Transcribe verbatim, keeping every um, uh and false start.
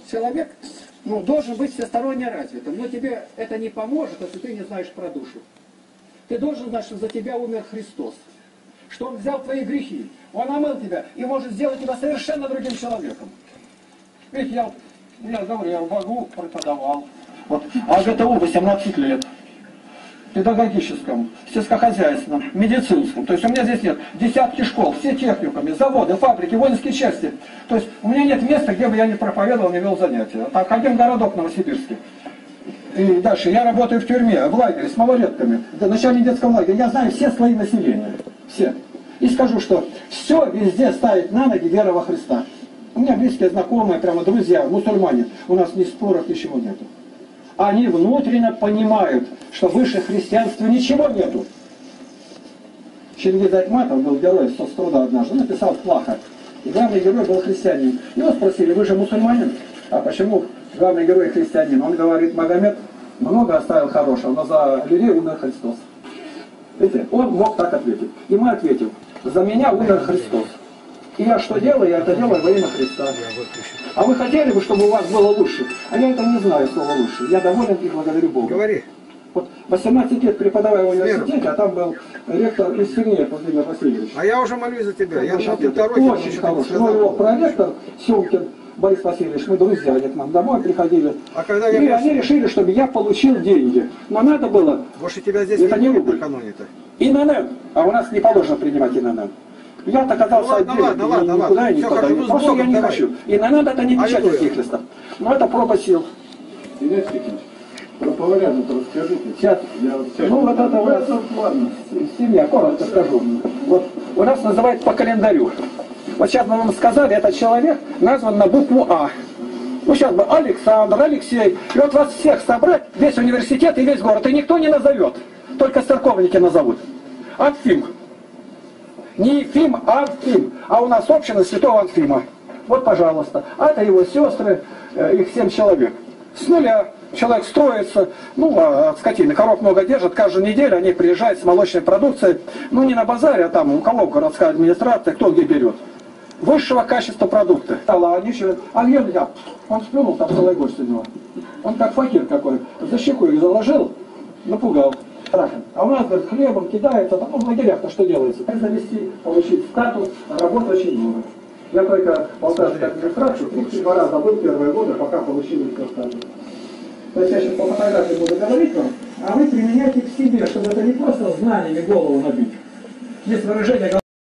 Человек ну, должен быть всесторонне развитым, но тебе это не поможет, если ты не знаешь про душу. Ты должен знать, что за тебя умер Христос, что Он взял твои грехи, Он омыл тебя и может сделать тебя совершенно другим человеком. Видите, я, я говорю, я в Богу преподавал, вот, а ГТУ восемнадцать лет. Педагогическом, сельскохозяйственном, медицинском. То есть у меня здесь нет десятки школ, все техникумы, заводы, фабрики, воинские части. То есть у меня нет места, где бы я не проповедовал, не вел занятия. Так, один городок в Новосибирске. И дальше, я работаю в тюрьме, в лагере с малолетками, начальник детского лагеря. Я знаю все слои населения, все. И скажу, что все везде ставит на ноги вера во Христа. У меня близкие знакомые, прямо друзья, мусульмане. У нас ни споров, ничего нету. Они внутренне понимают, что выше христианства ничего нету. Чингиз Айтматов был герой соцтруда однажды, написал плохо. И главный герой был христианин. Его спросили, вы же мусульманин? А почему главный герой христианин? Он говорит, Магомед много оставил хорошего, но за людей умер Христос. Видите, он мог так ответить. И мы ответим, за меня умер Христос. И я что делаю? Я это делаю во имя Христа. А вы хотели бы, чтобы у вас было лучше? А я это не знаю, слова лучше. Я доволен и благодарю Бога. Говори. Вот восемнадцать лет преподавая в университете, а там был ректор из Сергея Владимир Васильевич. А я уже молюсь за тебя. Я на дороге. Очень хороший. Ну, его проректор Сюмкин Борис Васильевич, мы друзья, они к нам домой приходили. А когда я и просто... они решили, чтобы я получил деньги. Но надо было... Больше тебя здесь это не рубль накануне-то. ИНН. А у нас не положено принимать ИНН. Я-то оказался ну, ладно, отдельно, ладно, никуда ладно, я не все подаю. хорошо, Просто я не давай. хочу. И на надо это не печать Аллилуйя. таких листов. Но это проба сил. Илья Степанович, про Поваряну-то расскажите. Сейчас. Я вот сейчас... Ну вот это у нас, ладно, семья, коротко скажу. Вот у нас называют по календарю. Вот сейчас мы вам сказали, этот человек назван на букву А. Ну сейчас бы Александр, Алексей. И вот вас всех собрать, весь университет и весь город, и никто не назовет. Только церковники назовут. Анфим. Не Ефим, а Анфим. А у нас община святого Анфима. Вот, пожалуйста. А это его сестры, их семь человек. С нуля человек строится, ну, от скотины, коров много держат, каждую неделю они приезжают с молочной продукцией, ну, не на базаре, а там, у кого городская администрация, кто где берет. Высшего качества продукты. А они еще, а я, он сплюнул, там целый гость у него. Он как факир какой, за щеку их заложил, напугал. А у нас, говорит, хлебом кидается, ну, в лагерях-то что делается? Завести, получить статус, работа очень много. Я только полтавской администрации тридцать два раза был первые годы, пока получил их статус. То есть я сейчас по фотографии буду говорить вам, а вы применяйте к себе, чтобы это не просто знаниями голову набить. Есть выражение